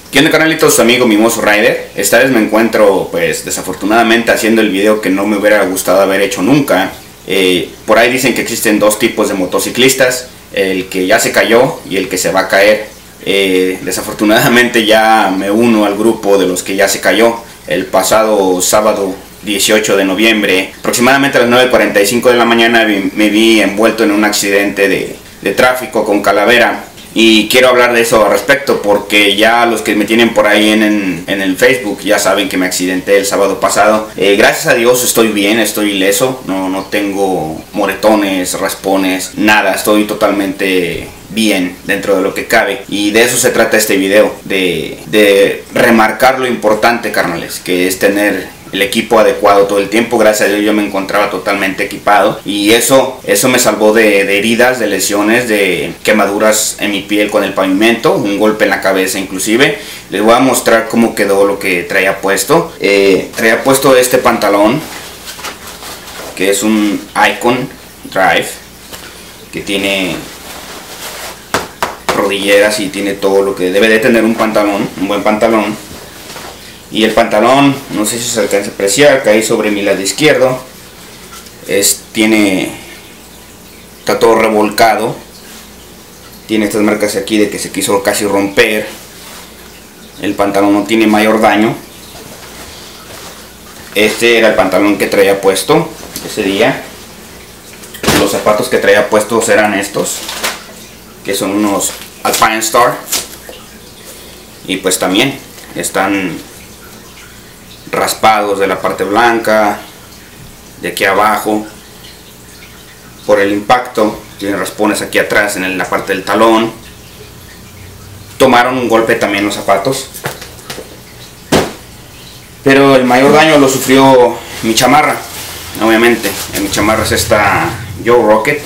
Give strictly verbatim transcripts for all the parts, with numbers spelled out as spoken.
¿Qué onda, carnalitos? Su amigo Mimoso Rider. Esta vez me encuentro, pues, desafortunadamente haciendo el video que no me hubiera gustado haber hecho nunca. Eh, por ahí dicen que existen dos tipos de motociclistas, el que ya se cayó y el que se va a caer. Eh, desafortunadamente ya me uno al grupo de los que ya se cayó. El pasado sábado dieciocho de noviembre, aproximadamente a las nueve cuarenta y cinco de la mañana, me vi envuelto en un accidente de, de tráfico con Calavera. Y quiero hablar de eso al respecto porque ya los que me tienen por ahí en, en, en el Facebook ya saben que me accidenté el sábado pasado. Eh, gracias a Dios estoy bien, estoy ileso, no, no tengo moretones, raspones, nada, estoy totalmente bien dentro de lo que cabe. Y de eso se trata este video, de, de remarcar lo importante, carnales, que es tener el equipo adecuado todo el tiempo. Gracias a Dios yo me encontraba totalmente equipado y eso, eso me salvó de, de heridas, de lesiones, de quemaduras en mi piel con el pavimento, un golpe en la cabeza inclusive. Les voy a mostrar cómo quedó lo que traía puesto. Eh, traía puesto este pantalón que es un Icon Drive, que tiene rodilleras y tiene todo lo que debe de tener un pantalón, un buen pantalón. Y el pantalón, no sé si se alcanza a apreciar, cae sobre mi lado izquierdo. Es, tiene, está todo revolcado. Tiene estas marcas aquí de que se quiso casi romper. El pantalón no tiene mayor daño. Este era el pantalón que traía puesto ese día. Los zapatos que traía puestos eran estos, que son unos Alpinestar. Y pues también están raspados de la parte blanca, de aquí abajo, por el impacto. Tienen raspones aquí atrás en la parte del talón. Tomaron un golpe también los zapatos, pero el mayor daño lo sufrió mi chamarra. Obviamente en mi chamarra es esta Joe Rocket,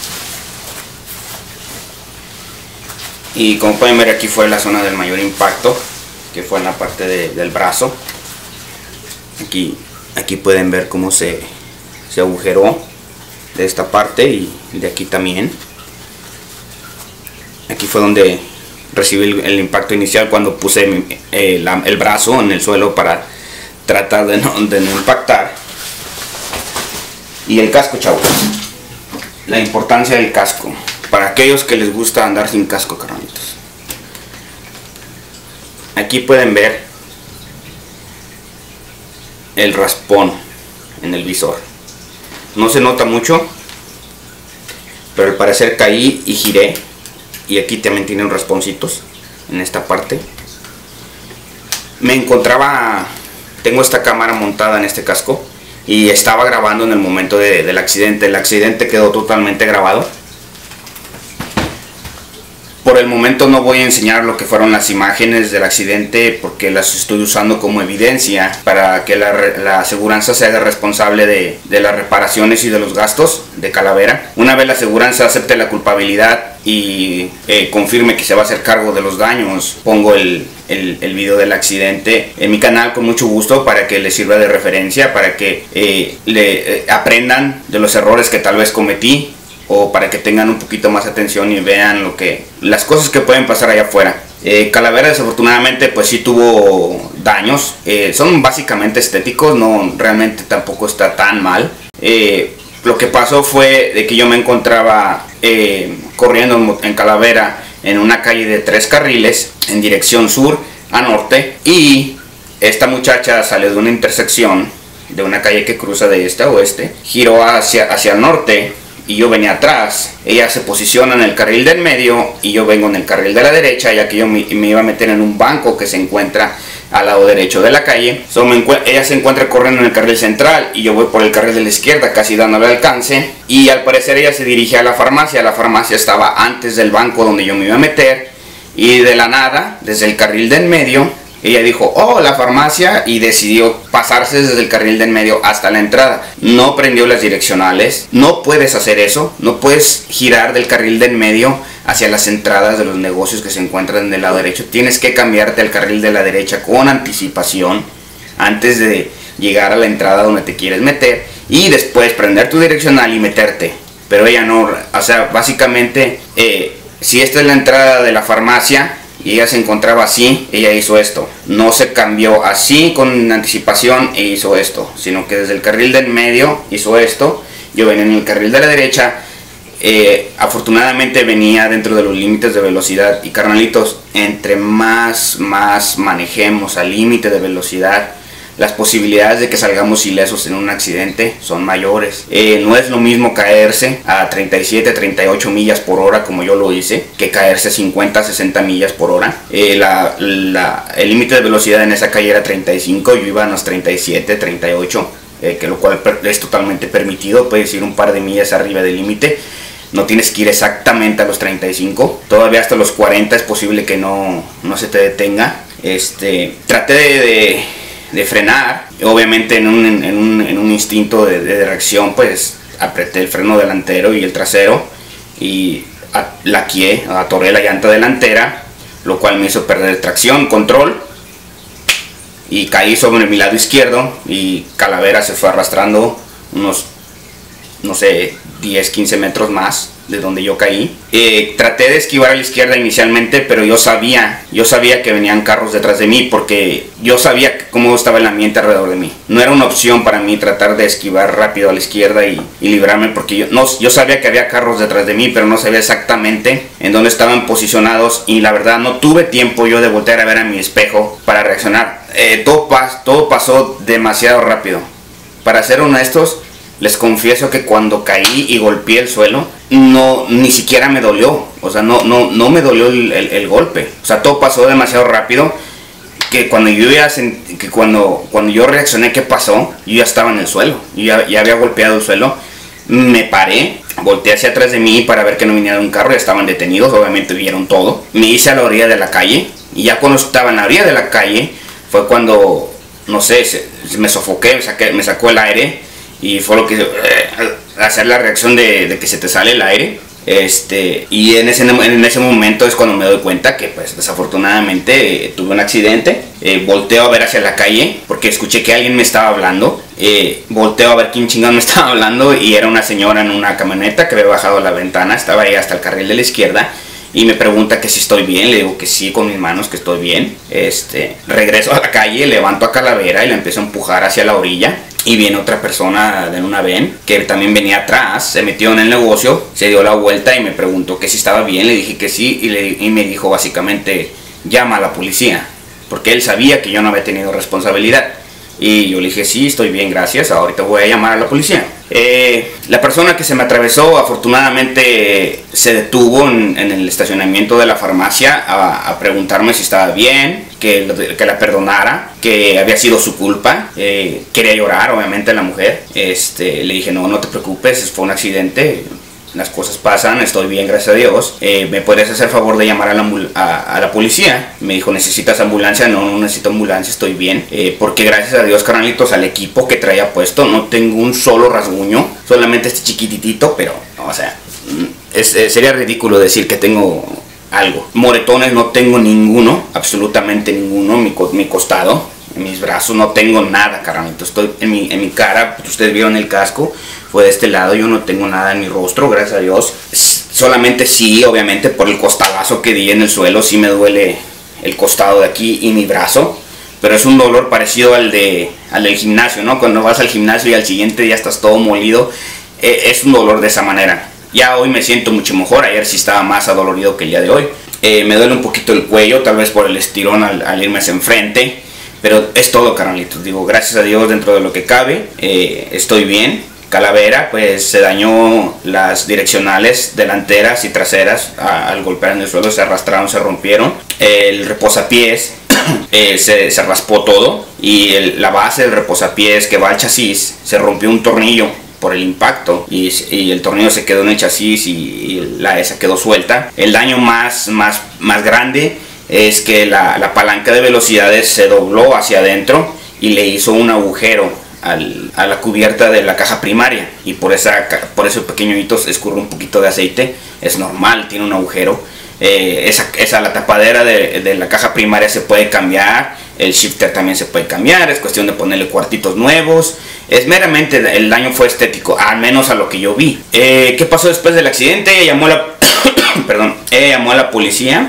y como pueden ver aquí fue la zona del mayor impacto, que fue en la parte de, del brazo. Aquí, aquí pueden ver cómo se, se agujeró de esta parte y de aquí también. Aquí fue donde recibí el, el impacto inicial cuando puse mi, eh, la, el brazo en el suelo para tratar de no, de no impactar. Y el casco, chavos. La importancia del casco para aquellos que les gusta andar sin casco, carnalitos. Aquí pueden ver el raspón en el visor. No se nota mucho, pero al parecer caí y giré, y aquí también tienen rasponcitos en esta parte. Me encontraba, tengo esta cámara montada en este casco y estaba grabando en el momento de, del accidente. El accidente quedó totalmente grabado. Por el momento no voy a enseñar lo que fueron las imágenes del accidente porque las estoy usando como evidencia para que la, la aseguranza se haga responsable de, de las reparaciones y de los gastos de Calavera. Una vez la aseguranza acepte la culpabilidad y eh, confirme que se va a hacer cargo de los daños, pongo el, el, el video del accidente en mi canal con mucho gusto para que les sirva de referencia, para que eh, le, eh, aprendan de los errores que tal vez cometí, o para que tengan un poquito más atención y vean lo que las cosas que pueden pasar allá afuera. eh, Calavera desafortunadamente pues sí tuvo daños, eh, son básicamente estéticos, no realmente tampoco está tan mal. eh, lo que pasó fue de que yo me encontraba eh, corriendo en Calavera en una calle de tres carriles en dirección sur a norte, y esta muchacha salió de una intersección de una calle que cruza de este a oeste, giró hacia, hacia el norte y yo venía atrás. Ella se posiciona en el carril del medio y yo vengo en el carril de la derecha, ya que yo me, me iba a meter en un banco que se encuentra al lado derecho de la calle. So, me ella se encuentra corriendo en el carril central y yo voy por el carril de la izquierda, casi dándole alcance, y al parecer ella se dirigía a la farmacia. La farmacia estaba antes del banco donde yo me iba a meter, y de la nada, desde el carril del medio, ella dijo, oh, la farmacia, y decidió pasarse desde el carril del medio hasta la entrada. No prendió las direccionales. No puedes hacer eso. No puedes girar del carril del medio hacia las entradas de los negocios que se encuentran del lado derecho. Tienes que cambiarte al carril de la derecha con anticipación antes de llegar a la entrada donde te quieres meter, y después prender tu direccional y meterte. Pero ella no, o sea, básicamente, eh, si esta es la entrada de la farmacia y ella se encontraba así, ella hizo esto. No se cambió así con anticipación e hizo esto, sino que desde el carril del medio hizo esto. Yo venía en el carril de la derecha. Eh, afortunadamente venía dentro de los límites de velocidad, y carnalitos, entre más más manejemos al límite de velocidad, las posibilidades de que salgamos ilesos en un accidente son mayores. Eh, no es lo mismo caerse a treinta y siete, treinta y ocho millas por hora como yo lo hice, que caerse a cincuenta, sesenta millas por hora. Eh, la, la, el límite de velocidad en esa calle era treinta y cinco, yo iba a unos treinta y siete, treinta y ocho, eh, que lo cual es totalmente permitido, puedes ir un par de millas arriba del límite. No tienes que ir exactamente a los treinta y cinco, todavía hasta los cuarenta es posible que no, no se te detenga. Este, traté de, de, de frenar, obviamente en un, en un, en un instinto de, de reacción, pues apreté el freno delantero y el trasero y laqueé, atoré la llanta delantera, lo cual me hizo perder tracción, control, y caí sobre mi lado izquierdo y Calavera se fue arrastrando unos, no sé, diez, quince metros más de donde yo caí. Eh, traté de esquivar a la izquierda inicialmente, pero yo sabía, yo sabía que venían carros detrás de mí, porque yo sabía cómo estaba el ambiente alrededor de mí. No era una opción para mí tratar de esquivar rápido a la izquierda y, y librarme, porque yo, no, yo sabía que había carros detrás de mí, pero no sabía exactamente en dónde estaban posicionados, y la verdad no tuve tiempo yo de voltear a ver a mi espejo para reaccionar. Eh, todo, pas, todo pasó demasiado rápido. Para ser honestos, les confieso que cuando caí y golpeé el suelo, no, ni siquiera me dolió. O sea, no, no, no me dolió el, el, el golpe. O sea, todo pasó demasiado rápido, que cuando yo ya sent, que cuando, cuando yo reaccioné, ¿qué pasó? Yo ya estaba en el suelo, yo ya, ya había golpeado el suelo. Me paré, volteé hacia atrás de mí para ver que no venía de un carro, ya estaban detenidos, obviamente vieron todo. Me hice a la orilla de la calle, y ya cuando estaba en la orilla de la calle, fue cuando, no sé, se, me sofoqué, me, saqué, me sacó el aire. Y fue lo que eh, hacer la reacción de, de que se te sale el aire. Este, y en ese, en ese momento es cuando me doy cuenta que pues desafortunadamente eh, tuve un accidente. Eh, volteo a ver hacia la calle porque escuché que alguien me estaba hablando. Eh, volteo a ver quién chingón me estaba hablando, y era una señora en una camioneta que había bajado la ventana, estaba ahí hasta el carril de la izquierda. Y me pregunta que si estoy bien, le digo que sí con mis manos, que estoy bien. Este, regreso a la calle, levanto a Calavera y la empiezo a empujar hacia la orilla. Y viene otra persona de una ven que también venía atrás, se metió en el negocio, se dio la vuelta y me preguntó que si estaba bien, le dije que sí, y, le, y me dijo básicamente, llama a la policía, porque él sabía que yo no había tenido responsabilidad. Y yo le dije, sí, estoy bien, gracias, ahorita voy a llamar a la policía. Eh, la persona que se me atravesó afortunadamente se detuvo en, en el estacionamiento de la farmacia a, a preguntarme si estaba bien, que, que la perdonara, que había sido su culpa. Eh, quería llorar, obviamente, la mujer. Este, le dije, no, no te preocupes, fue un accidente. Las cosas pasan, estoy bien, gracias a Dios. Eh, ¿Me podrías hacer favor de llamar a la, a, a la policía? Me dijo, ¿necesitas ambulancia? No, no necesito ambulancia, estoy bien. Eh, porque gracias a Dios, carnalitos, al equipo que traía puesto, no tengo un solo rasguño. Solamente este chiquititito, pero, no, o sea, es, es, sería ridículo decir que tengo algo. Moretones no tengo ninguno, absolutamente ninguno. Mi, mi costado, en mis brazos, no tengo nada, carnalitos. Estoy en mi, en mi cara, ustedes vieron el casco. Fue de este lado, yo no tengo nada en mi rostro, gracias a Dios. Solamente sí, obviamente, por el costalazo que di en el suelo, sí me duele el costado de aquí y mi brazo. Pero es un dolor parecido al, de, al del gimnasio, ¿no? Cuando vas al gimnasio y al siguiente día estás todo molido. Eh, es un dolor de esa manera. Ya hoy me siento mucho mejor, ayer sí estaba más adolorido que el día de hoy. Eh, me duele un poquito el cuello, tal vez por el estirón al, al irme hacia enfrente. Pero es todo, carnalitos. Digo, gracias a Dios, dentro de lo que cabe, eh, estoy bien. Calavera pues se dañó las direccionales delanteras y traseras a, al golpear en el suelo, se arrastraron, se rompieron. El reposapiés eh, se, se raspó todo, y el, la base del reposapiés que va al chasis se rompió un tornillo por el impacto, y, y el tornillo se quedó en el chasis, y, y la esa quedó suelta. El daño más, más, más grande es que la, la palanca de velocidades se dobló hacia adentro y le hizo un agujero Al, a la cubierta de la caja primaria, y por esa por ese pequeño hito escurre un poquito de aceite. Es normal, tiene un agujero. Eh, esa, esa la tapadera de, de la caja primaria se puede cambiar, el shifter también se puede cambiar, es cuestión de ponerle cuartitos nuevos. Es meramente, el daño fue estético, al menos a lo que yo vi. Eh, ¿qué pasó después del accidente? Ella llamó a la perdón, ella llamó a la policía.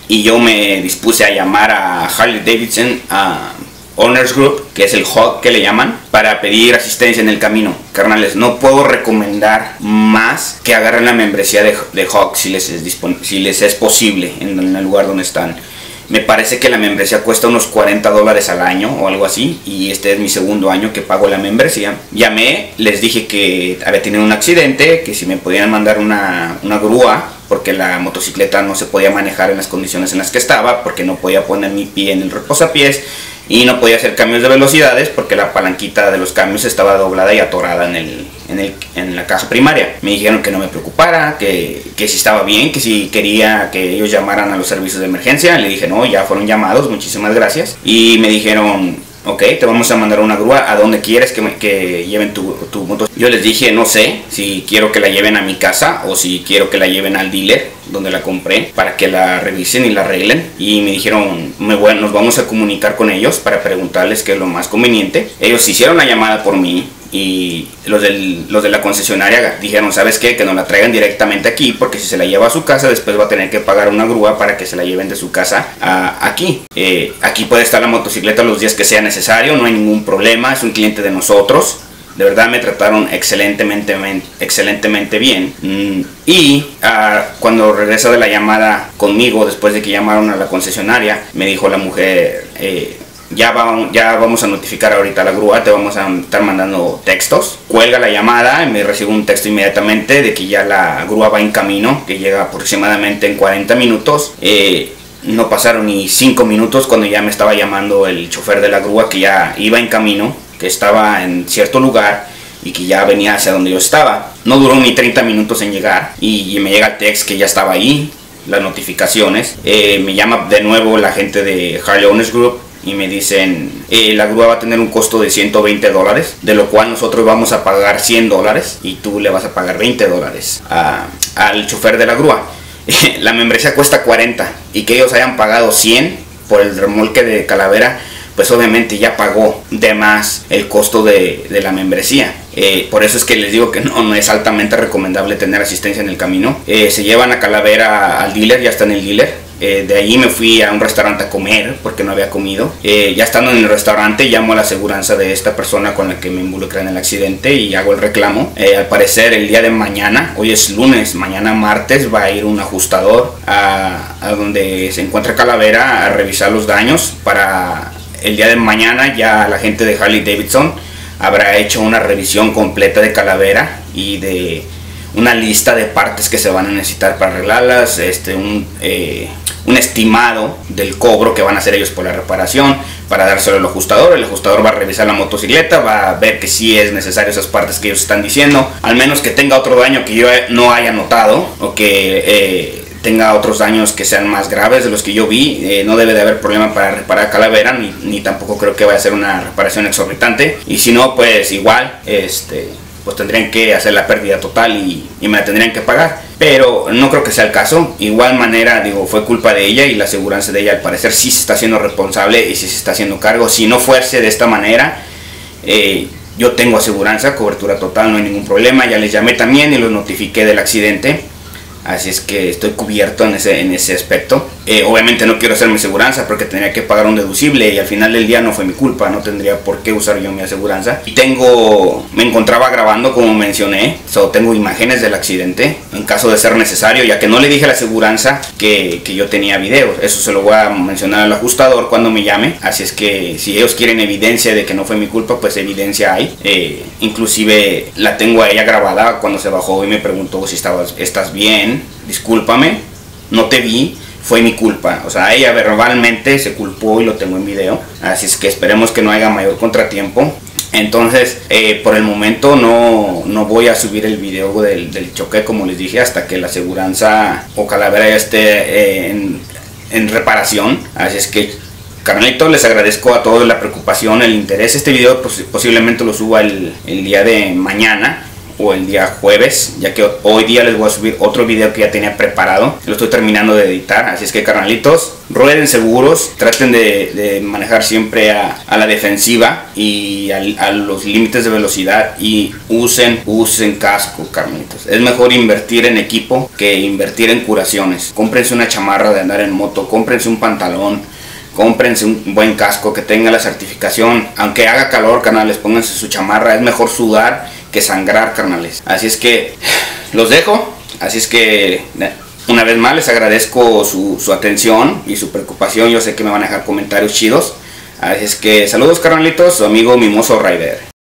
y yo me dispuse a llamar a Harley Davidson, a Owners Group, que es el H O G que le llaman, para pedir asistencia en el camino. Carnales, no puedo recomendar más que agarren la membresía de, de H O G si les es, si les es posible en, en el lugar donde están. Me parece que la membresía cuesta unos cuarenta dólares al año o algo así, y este es mi segundo año que pago la membresía. Llamé, les dije que había tenido un accidente, que si me podían mandar una, una grúa, porque la motocicleta no se podía manejar en las condiciones en las que estaba, porque no podía poner mi pie en el reposapiés y no podía hacer cambios de velocidades porque la palanquita de los cambios estaba doblada y atorada en, el, en, el, en la caja primaria. Me dijeron que no me preocupara, que, que si estaba bien, que si quería que ellos llamaran a los servicios de emergencia. Le dije no, ya fueron llamados, muchísimas gracias. Y me dijeron, ok, te vamos a mandar una grúa, ¿a dónde quieres que, me, que lleven tu, tu moto? Yo les dije, no sé, si quiero que la lleven a mi casa o si quiero que la lleven al dealer donde la compré, para que la revisen y la arreglen. Y me dijeron, me voy, nos vamos a comunicar con ellos para preguntarles qué es lo más conveniente. Ellos hicieron la llamada por mí, y los, del, los de la concesionaria dijeron, ¿sabes qué? Que nos la traigan directamente aquí, porque si se la lleva a su casa después va a tener que pagar una grúa para que se la lleven de su casa a aquí. Eh, aquí puede estar la motocicleta los días que sea necesario, no hay ningún problema, es un cliente de nosotros. De verdad me trataron excelentemente, excelentemente bien. Mm, y uh, cuando regresa de la llamada conmigo, después de que llamaron a la concesionaria, me dijo la mujer, eh, ya, va, ya vamos a notificar ahorita a la grúa, te vamos a estar mandando textos. Cuelga la llamada y me recibo un texto inmediatamente de que ya la grúa va en camino, que llega aproximadamente en cuarenta minutos. Eh, no pasaron ni cinco minutos cuando ya me estaba llamando el chofer de la grúa, que ya iba en camino, que estaba en cierto lugar y que ya venía hacia donde yo estaba. No duró ni treinta minutos en llegar y me llega el text que ya estaba ahí, las notificaciones. Eh, me llama de nuevo la gente de Harley Owners Group y me dicen, eh, la grúa va a tener un costo de ciento veinte dólares, de lo cual nosotros vamos a pagar cien dólares y tú le vas a pagar veinte dólares a, al chofer de la grúa. La membresía cuesta cuarenta y que ellos hayan pagado cien por el remolque de Calavera, pues obviamente ya pagó de más el costo de, de la membresía. Eh, por eso es que les digo que no, no es altamente recomendable tener asistencia en el camino. Eh, se llevan a Calavera al dealer, ya está en el dealer. Eh, de ahí me fui a un restaurante a comer porque no había comido. Eh, ya estando en el restaurante llamo a la aseguranza de esta persona con la que me involucré en el accidente y hago el reclamo. Eh, al parecer el día de mañana, hoy es lunes, mañana martes va a ir un ajustador a, a donde se encuentra Calavera a revisar los daños. Para el día de mañana ya la gente de Harley Davidson habrá hecho una revisión completa de Calavera y de una lista de partes que se van a necesitar para arreglarlas, este, un, eh, un estimado del cobro que van a hacer ellos por la reparación, para dárselo al ajustador. El ajustador va a revisar la motocicleta, va a ver que sí es necesario esas partes que ellos están diciendo, al menos que tenga otro daño que yo no haya notado o que eh, tenga otros daños que sean más graves de los que yo vi. Eh, no debe de haber problema para reparar Calavera, ni, ni tampoco creo que vaya a ser una reparación exorbitante, y si no, pues igual este pues tendrían que hacer la pérdida total y, y me la tendrían que pagar, pero no creo que sea el caso. Igual manera, digo, fue culpa de ella y la aseguranza de ella al parecer sí se está haciendo responsable y sí se está haciendo cargo. Si no fuese de esta manera, eh, yo tengo aseguranza, cobertura total, no hay ningún problema. Ya les llamé también y los notifiqué del accidente, así es que estoy cubierto en ese, en ese aspecto. Eh, obviamente no quiero hacer mi aseguranza porque tendría que pagar un deducible y al final del día no fue mi culpa, no tendría por qué usar yo mi aseguranza. Y tengo, me encontraba grabando como mencioné, so, tengo imágenes del accidente en caso de ser necesario, ya que no le dije a la aseguranza que, que yo tenía videos. Eso se lo voy a mencionar al ajustador cuando me llame, así es que si ellos quieren evidencia de que no fue mi culpa, pues evidencia hay. Eh, inclusive la tengo a ella grabada cuando se bajó y me preguntó si estabas, estás bien, discúlpame, no te vi, fue mi culpa. O sea, ella verbalmente se culpó y lo tengo en video, así es que esperemos que no haya mayor contratiempo. Entonces, eh, por el momento no, no voy a subir el video del, del choque, como les dije, hasta que la aseguranza o Calavera ya esté eh, en, en reparación. Así es que, carnalito, les agradezco a todos la preocupación, el interés. Este video pues, posiblemente lo suba el, el día de mañana. o el día jueves, ya que hoy día les voy a subir otro video que ya tenía preparado. Lo estoy terminando de editar, así es que carnalitos, rueden seguros, traten de, de manejar siempre a, a la defensiva y a, a los límites de velocidad, y usen, usen casco, carnalitos. Es mejor invertir en equipo que invertir en curaciones. Cómprense una chamarra de andar en moto, cómprense un pantalón, cómprense un buen casco que tenga la certificación. Aunque haga calor, carnales, pónganse su chamarra. Es mejor sudar que sangrar, carnales. Así es que los dejo. Así es que una vez más les agradezco su, su atención y su preocupación. Yo sé que me van a dejar comentarios chidos. Así es que saludos, carnalitos, su amigo Mimoso Rider.